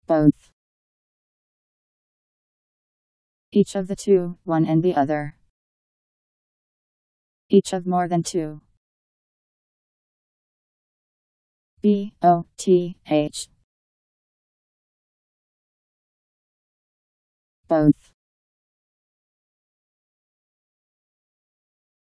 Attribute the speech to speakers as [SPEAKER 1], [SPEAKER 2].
[SPEAKER 1] Both. Each of the two, one and the other. Each of more than two. BOTH. Both.